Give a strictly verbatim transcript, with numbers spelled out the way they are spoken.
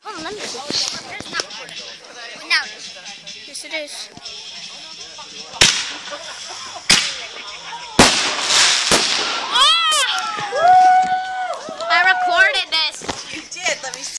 Hold on, let me see. It's not recording. Now it is. Yes, it is.